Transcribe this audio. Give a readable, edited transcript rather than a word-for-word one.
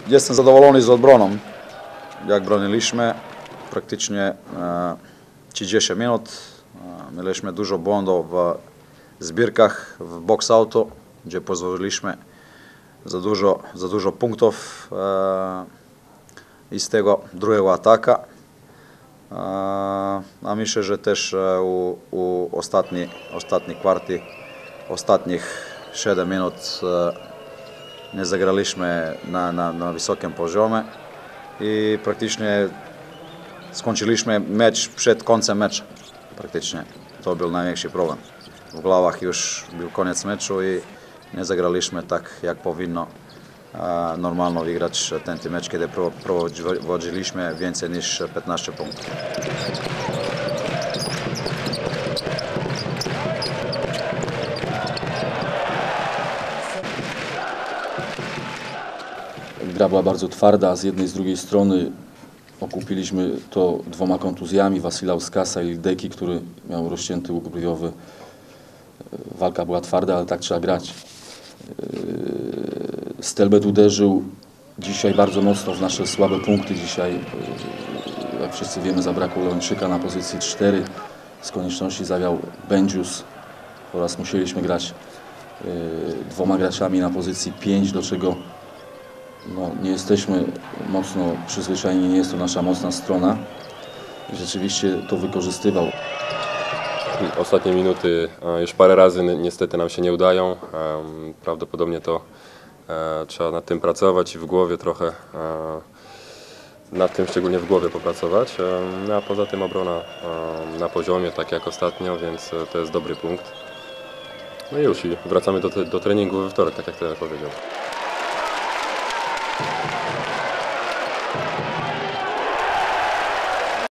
Jestem zadowolony z obroną, jak broniliśmy. Praktycznie 30 minut. Mieliśmy dużo błędów w zbiórkach, w box-outu, gdzie pozwoliliśmy za dużo punktów i z tego drugiego ataka. A myślę, że też u ostatniej kwarty, ostatnich 7 minut nie zagraliśmy na wysokim poziomie i praktycznie skończyliśmy mecz przed końcem meczu. Praktycznie to był największy problem. W głowach już był koniec meczu i nie zagraliśmy tak, jak powinno normalno wygrać ten mecz, kiedy prowadziliśmy więcej niż 15 punktów. Gra była bardzo twarda, z jednej i z drugiej strony okupiliśmy to 2 kontuzjami, Wasila Uskasa i Lideki, który miał rozcięty łuk brwiowy. Walka była twarda, ale tak trzeba grać. Stelbet uderzył dzisiaj bardzo mocno w nasze słabe punkty. Dzisiaj, jak wszyscy wiemy, zabrakło Leończyka na pozycji 4. Z konieczności zagrał Będzius oraz musieliśmy grać 2 graczami na pozycji 5, do czego nie jesteśmy mocno przyzwyczajeni, nie jest to nasza mocna strona. I rzeczywiście to wykorzystywał. Ostatnie minuty już parę razy niestety nam się nie udają. Prawdopodobnie to trzeba nad tym pracować i w głowie trochę nad tym, szczególnie w głowie popracować. A poza tym obrona na poziomie, tak jak ostatnio, więc to jest dobry punkt. No i już wracamy do treningu we wtorek, tak jak trener powiedział.